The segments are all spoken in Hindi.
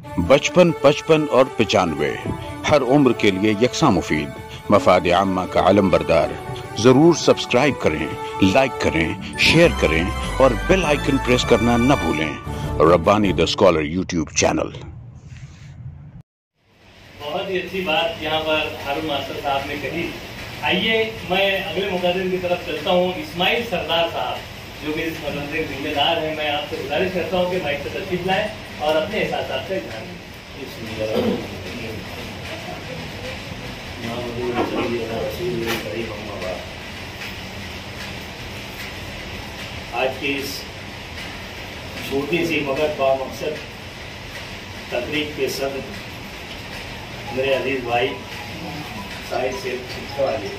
बचपन, 55 और 95 हर उम्र के लिए यकसा मुफीद, मफाद आम्मा का आलम बरदार। जरूर सब्सक्राइब करें, लाइक करें, शेयर करें और बेल आइकन प्रेस करना न भूलें। Rabbani the scholar YouTube channel. बहुत ही अच्छी बात यहाँ पर हारून मास्टर साहब ने कही। आइए मैं अगले मुकदमे की तरफ चलता हूँ। इस्माइल सरदार साहब जो कि इस मदरसे के जिम्मेदार हैं, मैं आपसे गुजारिश करता हूँ कि माइक से तशरीफ लाएं और अपने एहसास से ध्यान आज की इस छोटी सी मगर बामकसद तकरीब के सदर मेरे अजीज भाई साहिद से शिक्षा वाले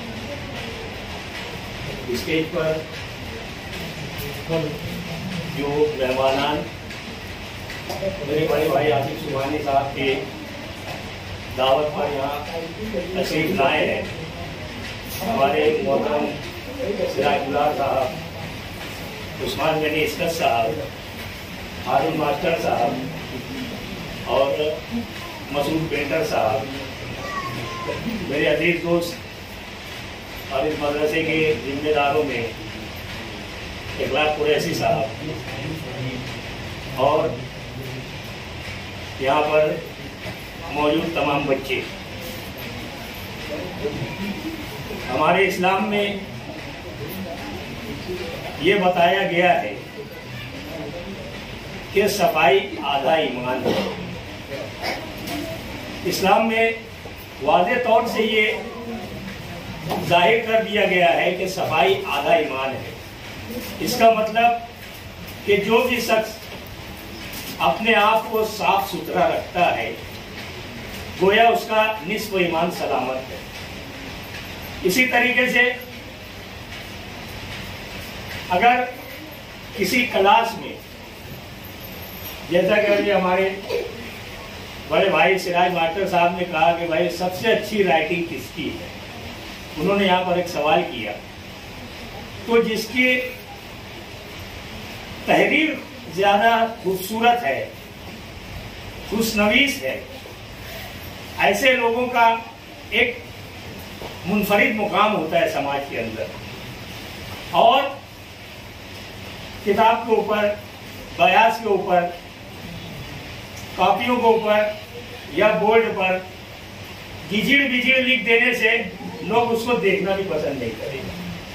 स्टेज पर जो मेहमानान मेरे बड़े भाई आसिफ सुबहानी साहब के दावत पर यहाँ तशरीफ लाए हैं। हमारे मोहतरम सिराजुल्लाह साहब, उस्मान गनी इसकत साहब, हारून मास्टर साहब और मसूद पेंटर साहब, मेरे अजीज दोस्त और इस मदरसे के जिम्मेदारों में इखलाक कुरैशी साहब और यहाँ पर मौजूद तमाम बच्चे। हमारे इस्लाम में ये बताया गया है कि सफाई आधा ईमान है। इस्लाम में वाज़ेह तौर से ये जाहिर कर दिया गया है कि सफाई आधा ईमान है। इसका मतलब कि जो भी शख्स अपने आप को साफ सुथरा रखता है गोया उसका निस्फ ईमान सलामत है। इसी तरीके से अगर किसी क्लास में, जैसा कि अभी हमारे बड़े भाई सिराज मास्टर साहब ने कहा कि भाई सबसे अच्छी राइटिंग किसकी है, उन्होंने यहाँ पर एक सवाल किया, तो जिसकी तहरीर ज्यादा खूबसूरत है, खुशनवीस है, ऐसे लोगों का एक मुनफरिद मुकाम होता है समाज के अंदर। और किताब के ऊपर, बयास के ऊपर, कॉपियों के ऊपर या बोर्ड पर गिजिड़ बिजिड़ लिख देने से लोग उसको देखना भी पसंद नहीं करेंगे।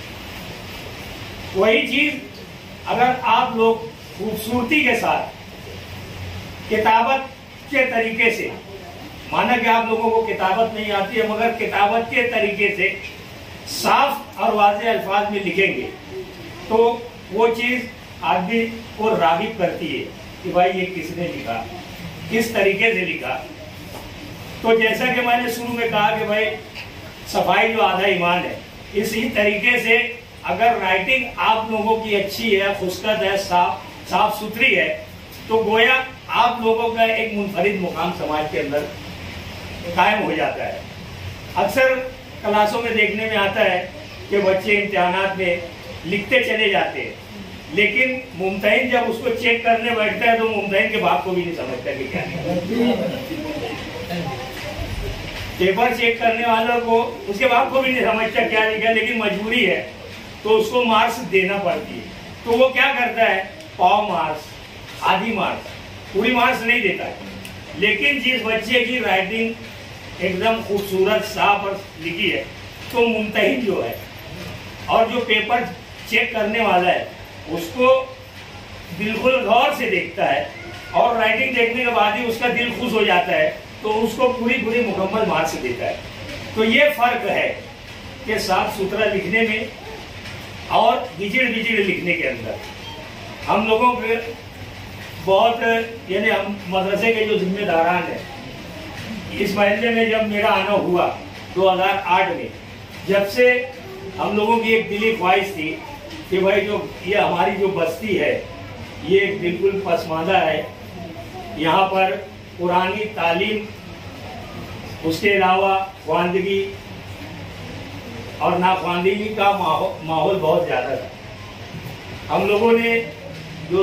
वही चीज अगर आप लोग खूबसूरती के साथ किताबत के तरीके से, माना कि आप लोगों को किताबत नहीं आती है, मगर किताबत के तरीके से साफ और वाज़ेह अल्फाज में लिखेंगे तो वो चीज आदमी को राग़िब करती है कि भाई ये किसने लिखा, किस तरीके से लिखा। तो जैसा कि मैंने शुरू में कहा कि भाई सफाई जो आधा ईमान है, इसी तरीके से अगर राइटिंग आप लोगों की अच्छी है, खुशकद है, साफ सुथरी है, तो गोया आप लोगों का एक मुनफरिद मुकाम समाज के अंदर कायम हो जाता है। अक्सर क्लासों में देखने में आता है कि बच्चे इम्तिहानात में लिखते चले जाते हैं, लेकिन मुमतहिन जब उसको चेक करने बैठता है तो मुमतहिन के बाप को भी नहीं समझता कि क्या पेपर चेक करने वालों को, उसके बाप को भी नहीं समझता क्या लिखा, लेकिन मजबूरी है तो उसको मार्क्स देना पड़ती है। तो वो क्या करता है, पाव मार्क्स, आधी मार्क्स, पूरी मार्क्स नहीं देता है। लेकिन जिस बच्चे की राइटिंग एकदम खूबसूरत, साफ और लिखी है, तो मुमतहिन जो है और जो पेपर चेक करने वाला है उसको बिल्कुल गौर से देखता है और राइटिंग देखने के बाद ही उसका दिल खुश हो जाता है, तो उसको पूरी मुकम्मल मार्क्स देता है। तो ये फर्क है कि साफ सुथरा लिखने में और गिजिड़ बिजिड़ लिखने के अंदर। हम लोगों के बहुत, यानी हम मदरसे के जो जिम्मेदारान हैं, इस महल्ले में जब मेरा आना हुआ 2008 में, जब से हम लोगों की एक दिली ख्वाहिश थी कि भाई जो ये हमारी जो बस्ती है ये बिल्कुल पसमानदा है, यहाँ पर पुरानी तालीम, उसके अलावा ख्वानदगी और नाख्वानदगी का माहौल बहुत ज़्यादा था। हम लोगों ने जो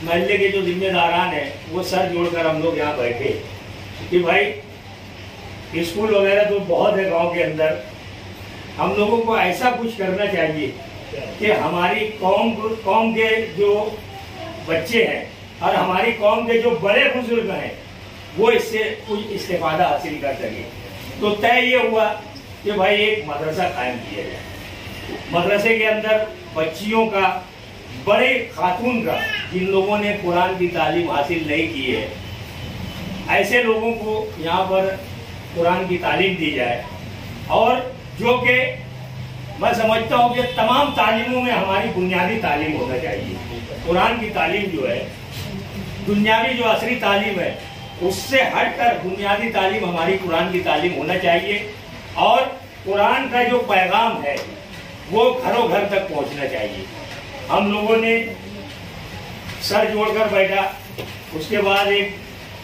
महल्ले के जो जिम्मेदारान हैं वो सर जोड़कर हम लोग यहाँ बैठे कि भाई स्कूल वगैरह तो बहुत है गांव के अंदर, हम लोगों को ऐसा कुछ करना चाहिए कि हमारी कौम के जो बच्चे हैं और हमारी कौम के जो बड़े बुजुर्ग हैं वो इससे कुछ इस्तेफादा हासिल कर सके। तो तय ये हुआ कि भाई एक मदरसा कायम किया जाए। मदरसे के अंदर बच्चियों का, बड़े खातून का, जिन लोगों ने कुरान की तालीम हासिल नहीं की है, ऐसे लोगों को यहाँ पर कुरान की तालीम दी जाए। और जो कि मैं समझता हूँ कि तमाम तालीमों में हमारी बुनियादी तालीम होना चाहिए। कुरान की तालीम जो है, दुनियावी जो असली तालीम है उससे हटकर बुनियादी तालीम हमारी कुरान की तालीम होना चाहिए। और कुरान का जो पैगाम है वो घरों घर तक पहुंचना चाहिए। हम लोगों ने सर जोड़कर बैठा, उसके बाद एक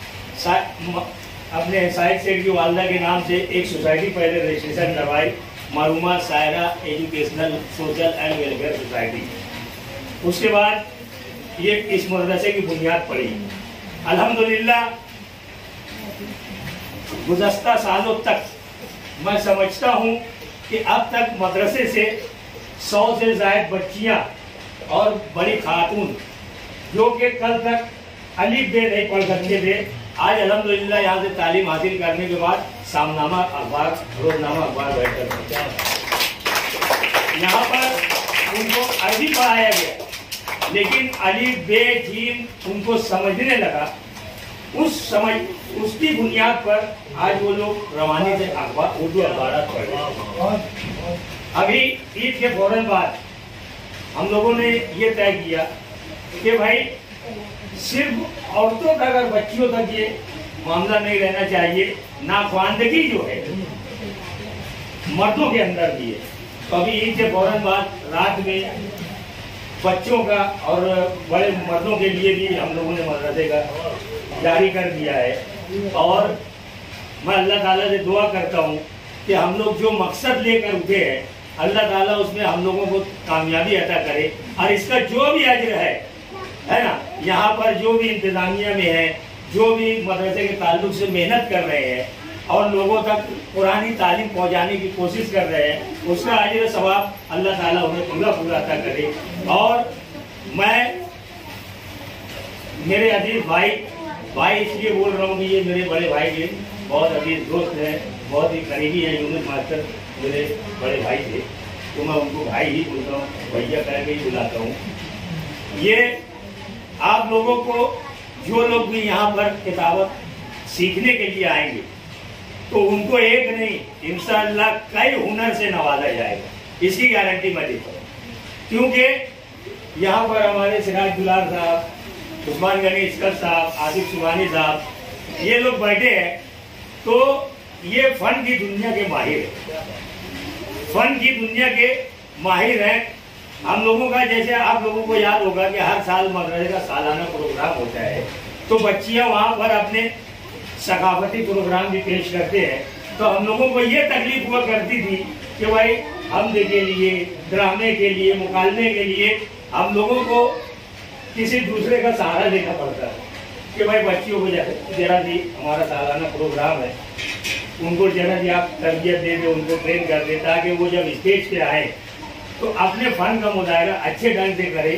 अपने साहिद सेठ की वालदा के नाम से एक सोसाइटी पहले रजिस्ट्रेशन करवाई, मारूमा Saira educational social and welfare society. उसके बाद ये इस मदरसे की बुनियाद पड़ी। अल्हम्दुलिल्लाह गुज़श्ता सालों तक मैं समझता हूँ कि अब तक मदरसे से 100 से ज़ायद बच्चियाँ और बड़ी खातून जो कि कल तक अलिफ बे नहीं पढ़ सकते थे, आज अल्हम्दुलिल्लाह यहाँ से तालीम हासिल करने के बाद सामनामा अखबार, रोजनामा अखबार बैठकर यहाँ पर उनको अरबी पढ़ाया गया, लेकिन अलिफ बे जीम उनको समझने लगा। उसकी बुनियाद पर आज वो लोग रवानी से अखबार, उर्दू अखबार पढ़ रहे। अभी ईद के फौरन बाद हम लोगों ने ये तय किया कि भाई सिर्फ औरतों तक और बच्चियों तक ये मामला नहीं रहना चाहिए, नाख्वानदगी जो है मर्दों के अंदर भी है। तो अभी ईद के फौरन बाद रात में बच्चों का और बड़े मर्दों के लिए भी हम लोगों ने मदरसे का जारी कर दिया है। और मैं अल्लाह ताला से दुआ करता हूँ कि हम लोग जो मकसद लेकर उठे हैं, अल्लाह ताला उसमें हम लोगों को कामयाबी अता करे। और इसका जो भी अज्र है ना, यहाँ पर जो भी इंतजामिया में है, जो भी मदरसे के ताल्लुक से मेहनत कर रहे हैं और लोगों तक पुरानी तालीम पहुँचाने की कोशिश कर रहे हैं, उसका अज्र सवाब अल्लाह ताला उन्हें पूरा पूरा अता करे। और मैं मेरे अजीज भाई इसलिए बोल रहा हूँ कि ये मेरे बड़े भाई के बहुत अजीज दोस्त हैं, बहुत ही करीबी हैं। यूनुस मास्टर मेरे बड़े भाई थे, तो मैं उनको भाई ही बोलता हूँ, भैया कह के ही बुलाता हूँ। ये आप लोगों को, जो लोग भी यहाँ पर किताबत सीखने के लिए आएंगे, तो उनको एक नहीं इंशाअल्लाह कई हुनर से नवाजा जाएगा, इसकी गारंटी मैं देता हूँ। क्योंकि यहाँ पर हमारे सिराज दुलार साहब, उस्मान गनी इसकर साहब, आसिफ सुबानी साहब, ये लोग बैठे हैं, तो ये फन की दुनिया के माहिर हैं, फन की दुनिया के माहिर हैं। हम लोगों का, जैसे आप लोगों को याद होगा कि हर साल मदरसे का सालाना प्रोग्राम होता है, तो बच्चियां वहाँ पर अपने सकाफती प्रोग्राम भी पेश करते हैं। तो हम लोगों को ये तकलीफ हुआ करती थी कि भाई हमदे के लिए, ड्रामे के लिए, मुकालमे के लिए हम लोगों को किसी दूसरे का सहारा लेना पड़ता है कि भाई बच्चियों को जरा सी हमारा सालाना प्रोग्राम है, उनको जरा सी आप तरबियत दे दे, उनको ट्रेन कर दे, ताकि वो जब स्टेज पे आए तो अपने फन का मुजाहरा अच्छे ढंग से करे।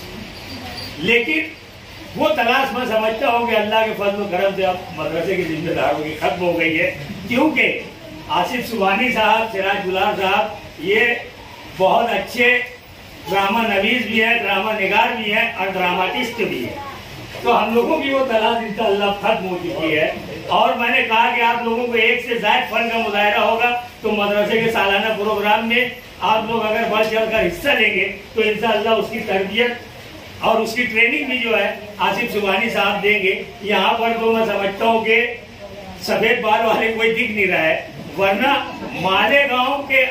लेकिन वो तलाश मैं समझता हूँ कि अल्लाह के फजल करम से अब मदरसे की जिम्मेदारी की खत्म हो गई है। क्योंकि आसिफ सुबानी साहब, सिराज दुलार साहब, ये बहुत अच्छे ड्रामा नवीस भी है, ड्रामा निगार भी है और ड्रामाटिस्ट भी है। तो हम लोगों की वो तलाश इंशाअल्लाह खत्म हो चुकी है। और मैंने कहा कि आप लोगों को एक से ज्यादा फन का मुजाहरा होगा, तो मदरसे के सालाना प्रोग्राम में आप लोग अगर बढ़ चढ़कर हिस्सा लेंगे तो इंशाअल्लाह उसकी तरबियत और उसकी ट्रेनिंग भी जो है आसिफ सुबानी साहब देंगे। यहाँ पर तो मैं समझता हूँ कि सफेद बाल वाले कोई दिख नहीं रहा है, वरना मालेगांव के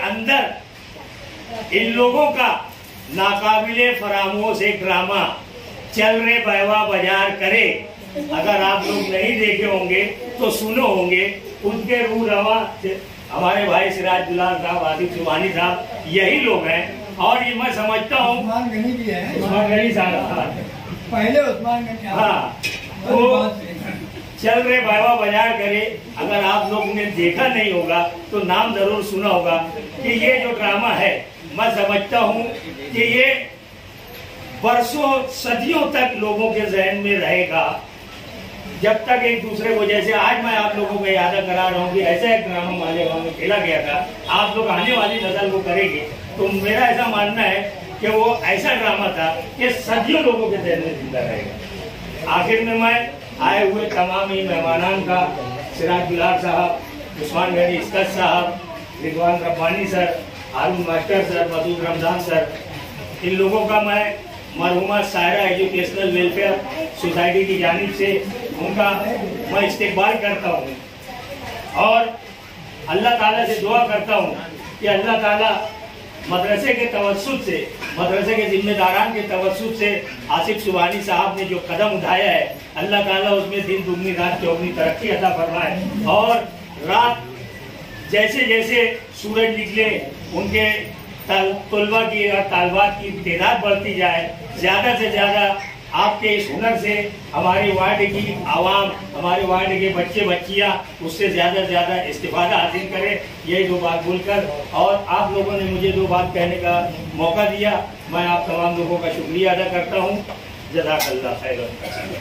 अंदर इन लोगों का नाकाबिले फरामोश एक ड्रामा चल रहे बहवा बाजार करे, अगर आप लोग नहीं देखे होंगे तो सुनो होंगे। उनके रूह रवा हमारे भाई सिराज दुलार साहब, आसिफ सुबानी साहब, यही लोग हैं। और ये मैं समझता हूँ पहले उस्मान गंज। हाँ, तो चल रहे बाबा बाजार करे, अगर आप लोग ने देखा नहीं होगा तो नाम जरूर सुना होगा कि ये जो ड्रामा है, मैं समझता हूँ कि ये वर्षों सदियों तक लोगों के जहन में रहेगा, जब तक एक दूसरे को, जैसे आज मैं आप लोगों को याद करा रहा हूँ कि ऐसा एक ड्रामा मालेगांव में खेला गया था, आप लोग आने वाली नस्ल को करेंगे तो मेरा ऐसा मानना है कि वो ऐसा ड्रामा था कि सदियों लोगों के जहन में जिंदा रहेगा। आखिर में मैं आए हुए तमाम ही मेहमानान का, सिराज दुलार साहब, उस्मान गनी इस्कत साहब, Rizwan Rabbani sir, Haroon master sir, Masood Ramzan sir, इन लोगों का मैं मरहुमा सायरा एजुकेशनल वेलफेयर सोसाइटी की जानिब से उनका मैं इस्तेकबाल करता हूँ और अल्लाह ताला से दुआ करता हूँ कि अल्लाह ताला मदरसे के तवस्सुत से, मदरसे के जिम्मेदारान के तवस्सुत से आसिफ सुबहानी साहब ने जो कदम उठाया है, अल्लाह ताला उसमें दिन दुगनी रात चौगनी तरक्की अता फरमाए और रात जैसे जैसे सूरज निकले उनके तलबा की और तालबात की तादाद बढ़ती जाए, ज़्यादा से ज़्यादा आपके इस हुनर से हमारे वार्ड की आवाम, हमारे वार्ड के बच्चे बच्चियाँ उससे ज़्यादा से ज़्यादा इस्तिफादा हासिल करें। यही दो बात बोलकर, और आप लोगों ने मुझे दो बात कहने का मौका दिया, मैं आप तमाम लोगों का शुक्रिया अदा करता हूँ। जज़ाकल्लाह खैर।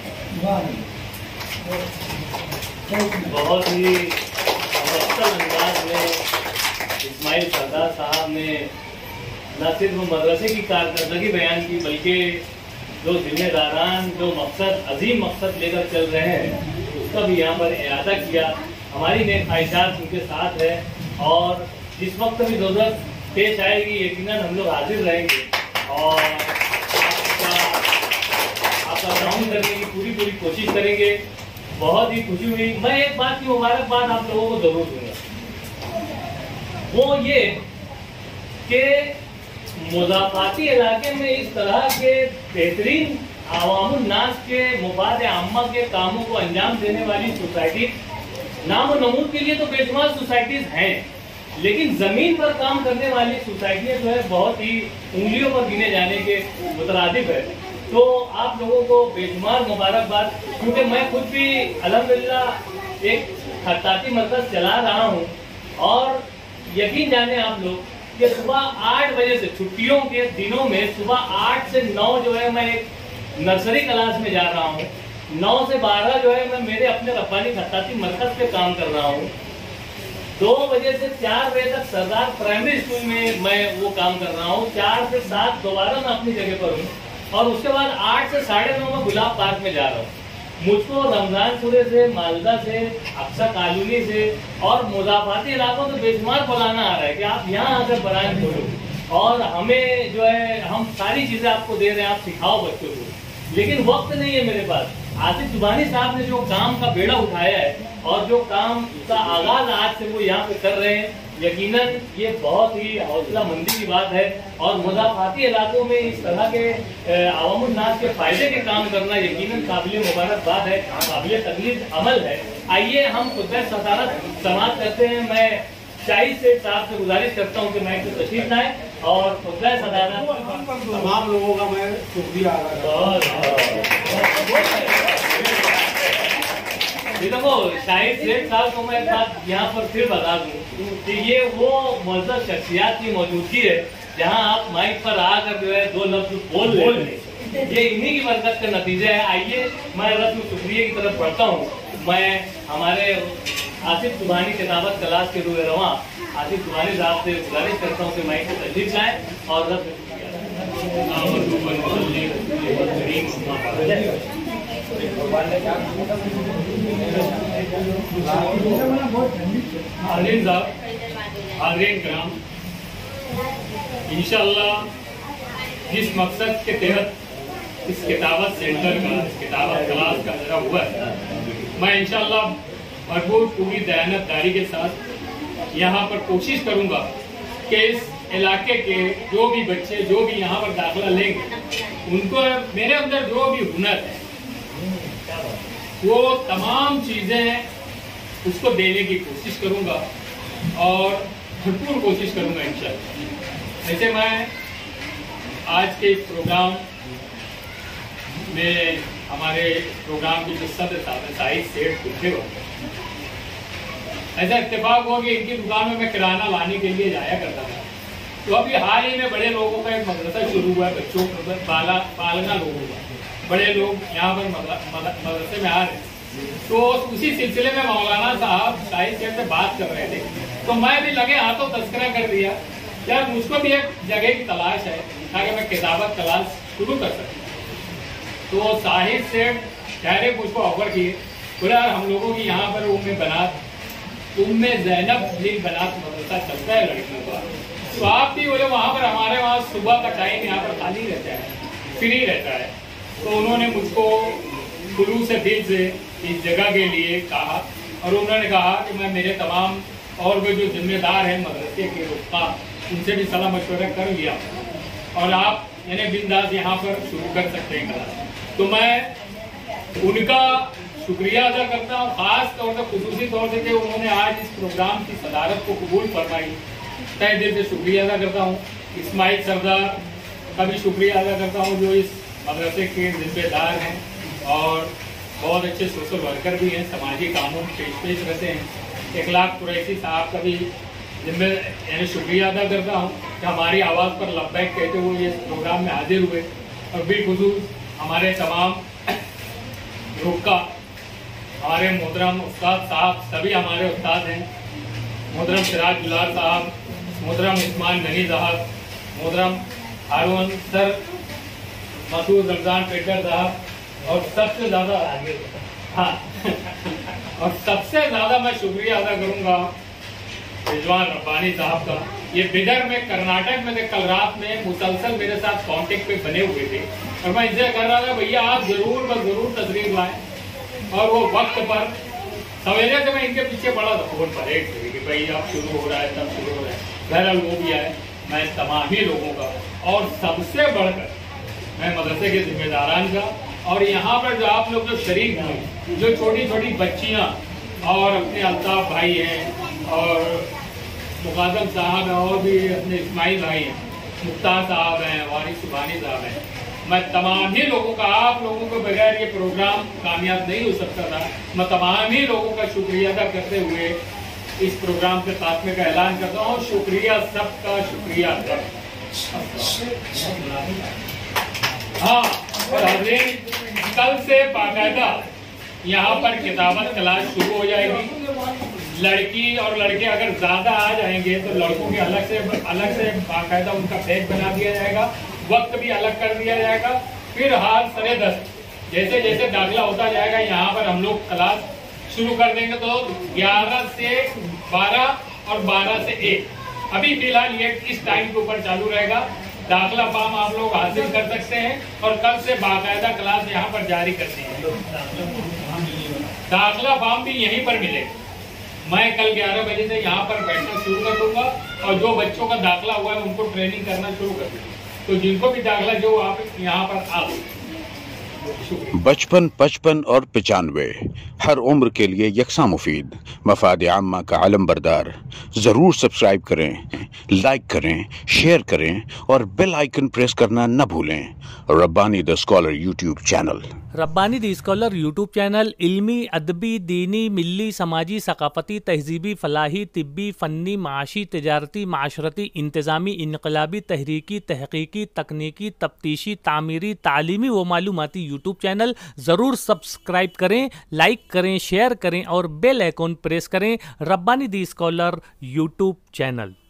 बहुत ही मुफस्सल अंदाज में इस्माइल सरदार साहब ने न सिर्फ मदरसे की कारकर्दगी बयान की, बल्कि जो जिम्मेदारान जो मकसद, अजीम मकसद लेकर चल रहे हैं, उसका भी यहाँ पर इरादा किया। हमारी नेक ख्वाहिशात उनके साथ है और जिस वक्त भी ज़रूरत पेश आएगी यकीनन हम लोग हाजिर रहेंगे और आपका ग्राउंड करने की पूरी कोशिश करेंगे। बहुत ही खुशी हुई। मैं एक बात की मुबारकबाद आप लोगों को जरूर दूंगा, वो ये कि मुज़ाफ़ाती इलाके में इस तरह के बेहतरीन अवामुन नास के मुफाद आम्मा के कामों को अंजाम देने वाली सोसाइटी, नाम और नमूद के लिए तो बेशुमार सोसाइटीज हैं, लेकिन जमीन पर काम करने वाली सोसाइटियाँ जो है बहुत ही उंगलियों पर गिने जाने के मुतरादिफ है। तो आप लोगों को बेशुमार मुबारकबाद, क्योंकि मैं खुद भी अल्हम्दुलिल्लाह एक खत्ताती मरकज चला रहा हूँ और यकीन जाने आप लोग कि सुबह 8 बजे से, छुट्टियों के दिनों में सुबह 8 से 9 जो है मैं एक नर्सरी क्लास में जा रहा हूँ, 9 से 12 जो है मैं मेरे अपने रब्बानी खत्ताती मरकज पे काम कर रहा हूँ, 2 बजे से 4 बजे तक सरदार प्राइमरी स्कूल में मैं वो काम कर रहा हूँ, 4 से 7 दोबारा मैं अपनी जगह पर हूँ और उसके बाद 8 से 9:30 में गुलाब पार्क में जा रहा हूँ। मुझको रमजानपुरे से, मालदा से, अक्सा कॉलोनी से और मुज़ाफ़ाती इलाकों से बेशुमार बुलाना आ रहा है कि आप यहाँ आकर ब्रांच खोलो और हमें जो है हम सारी चीज़ें आपको दे रहे हैं, आप सिखाओ बच्चों को, लेकिन वक्त नहीं है मेरे पास। आसिफ सुबहानी साहब ने जो काम का बेड़ा उठाया है और जो काम का आगाज आज से वो यहाँ पे कर रहे हैं, यकीनन ये बहुत ही हौसला मंदी की बात है और मुज़ाफ़ाती इलाकों में इस तरह के अवामुन नास के फायदे के काम करना यकीनन काबिल मुबारकबाद है, काबिल तकलीफ अमल है। आइए हम खुतबा सदारत समाप्त करते हैं। मैं शाहिद सेठ साहब से गुजारिश करता हूँ कि मैं इससे तशरीफ लाएं और खुतबा सदारत तमाम लोगों का मैं शुक्रिया देखो शाहिद सेठ साहब को मैं एक बात यहाँ पर फिर बता दूं कि ये वो मौजूद शख्सियात की मौजूदगी है जहाँ आप माइक पर आकर जो है 2 लफ्ज बोल लें, ये इन्हीं की बरकत का नतीजा है। आइए मैं रस्म शुक्रिया की तरफ बढ़ता हूँ। मैं हमारे आसिफ सुबहानी किताबत क्लास के रूए रवां आसिफ सुबहानी साहब से गुजारिश करता हूँ कि माइक को तशरीफ लाएं और रस्म हाज़रीन साहब, हाज़रीन कराम, इंशाअल्लाह जिस मकसद के तहत इस किताबत सेंटर का, इस किताबत क्लास का जरा हुआ है, मैं इंशाअल्लाह भरपूर पूरी दयानतदारी के साथ यहाँ पर कोशिश करूँगा कि इस इलाके के जो भी बच्चे जो भी यहाँ पर दाखिला लेंगे, उनको मेरे अंदर जो भी हुनर है वो तमाम चीज़ें उसको देने की कोशिश करूँगा और भरपूर कोशिश करूँगा इंशाअल्लाह। ऐसे मैं आज के इस प्रोग्राम में हमारे प्रोग्राम के जो सदस्य साहब साहिब सेठ पूछे हुए, ऐसा इत्तेफाक हुआ कि इनकी दुकान में मैं किराना लाने के लिए जाया करता था। तो अभी हाल ही में बड़े लोगों का एक मदरसा शुरू हुआ है, बच्चों पालना लोगों का, बड़े लोग यहाँ पर मदरसे में आ रहे हैं। तो उसी सिलसिले में मौलाना साहब शाहिद सेठ से बात कर रहे थे, तो मैं भी लगे हाथों तस्करा कर दिया, यार मुझको भी एक जगह की तलाश है ताकि मैं किताबत क्लास शुरू कर सकूँ। तो शाहिद सेठ डायरेक्ट मुझको ऑफर किए, बोले यार हम लोगों की यहाँ पर उम्मे ज़ैनब बिन बनात मदरसा चलता है लड़कियों का, तो आप भी बोले वहाँ पर हमारे वहाँ सुबह का टाइम यहाँ पर खाली रहता है, फ्री रहता है। तो उन्होंने मुझको खुलूस से दिल से इस जगह के लिए कहा, और उन्होंने कहा कि मैं मेरे तमाम और भी जो जिम्मेदार हैं मदरसे के रुख्ता, उनसे भी सलाह मशवरा कर लिया और आप यानी बिंदास यहाँ पर शुरू कर सकते हैं क्लास। तो मैं उनका शुक्रिया अदा करता हूँ, खास तौर पर खुसूसी तौर से कि उन्होंने आज इस प्रोग्राम की सदारत को कबूल फरमाई, तहे दिल से शुक्रिया अदा करता हूँ। इस्माइल सरदार का भी शुक्रिया अदा करता हूँ जो इस मदरसे के जिम्मेदार हैं और बहुत अच्छे सोशल वर्कर भी हैं, समाजी कामों में पेश रहते हैं। इखलाक कुरैशी साहब का भी यानी शुक्रिया अदा करता हूँ कि हमारी आवाज़ पर लब्बैक कहते हुए इस प्रोग्राम में हाजिर हुए। और बिलखुसूस हमारे तमाम रुक्का, हमारे मोहतरम उस्ताद साहब, सभी हमारे उस्ताद हैं, मोहतरम सिराज गुलार साहब, मोहतरम उस्मान गनी साहब, मोहतरम हारून सर, मसूद रमज़ान पेटर साहब, और सबसे ज़्यादा और सबसे ज़्यादा मैं शुक्रिया अदा करूँगा रिजवान रब्बानी साहब का। ये बिदर में कर्नाटक में थे, कल रात में मुसलसल मेरे साथ कांटेक्ट पे बने हुए थे और मैं इनसे कर रहा था भैया आप जरूर तस्वीर लाएं। और वो वक्त पर सवेरे से मैं इनके पीछे पड़ा था फोन पर एक कि भाई अब शुरू हो रहा है, तब शुरू हो रहा है। बहरहाल वो भी आए। मैं तमाम ही लोगों का और सबसे बढ़कर मैं मदरसे के जिम्मेदारान का और यहाँ पर जो आप लोग जो शरीक हुए, जो छोटी छोटी बच्चियाँ और अपने अल्ताफ भाई हैं और मुकादम साहब हैं और भी अपने इस्माइल भाई हैं, मुख्तार साहब हैं, वारिस सुबानी साहब हैं, मैं तमाम ही लोगों का, आप लोगों को बगैर ये प्रोग्राम कामयाब नहीं हो सकता था। मैं तमाम ही लोगों का शुक्रिया अदा करते हुए इस प्रोग्राम के खात्मे का ऐलान करता हूँ। शुक्रिया, सबका शुक्रिया। हाँ, और कल से बाकायदा यहाँ पर किताबत क्लास शुरू हो जाएगी। लड़की और लड़के अगर ज्यादा आ जाएंगे तो लड़कों के अलग से बाकायदा उनका बैच बना दिया जाएगा, वक्त भी अलग कर दिया जाएगा। फिर हाल सरे 10 जैसे जैसे दाखिला होता जाएगा यहाँ पर हम लोग क्लास शुरू कर देंगे। तो 11 से 12 और 12 से 1 अभी फिलहाल ये इस टाइम के ऊपर चालू रहेगा। दाखिला फॉर्म आप लोग हासिल कर सकते हैं और कल से बाकायदा क्लास यहाँ पर जारी करनी है। दाखिला फॉर्म भी यहीं पर मिलेगा। मैं कल 11 बजे से यहाँ पर बैठना शुरू कर दूंगा और जो बच्चों का दाखिला हुआ है उनको ट्रेनिंग करना शुरू कर दूंगा। तो जिनको भी दाखिला जो आप यहाँ पर आ बचपन 55 और 95 हर उम्र के लिए यकसा मुफीद मफाद आम्मा का आलम बरदार। जरूर सब्सक्राइब करें, लाइक करें, शेयर करें और बेल आइकन प्रेस करना न भूलें। Rabbani the scholar YouTube channel. Rabbani the scholar YouTube channel इल्मी, अदबी, दीनी, मिल्ली, समाजी, सकाफती, तहजीबी, फलाही, तिब्बी, फ़न्नी, माशी, तिजारती, माशरती, इंतज़ामी, इनकलाबी, तहरीकी, तहकीकी, तकनीकी, तफ्तीशी, तामीरी, तालीमी व मालूमाती यूट्यूब चैनल। ज़रूर सब्सक्राइब करें, लाइक करें, शेयर करें और बेल आइकन प्रेस करें। Rabbani the scholar YouTube channel.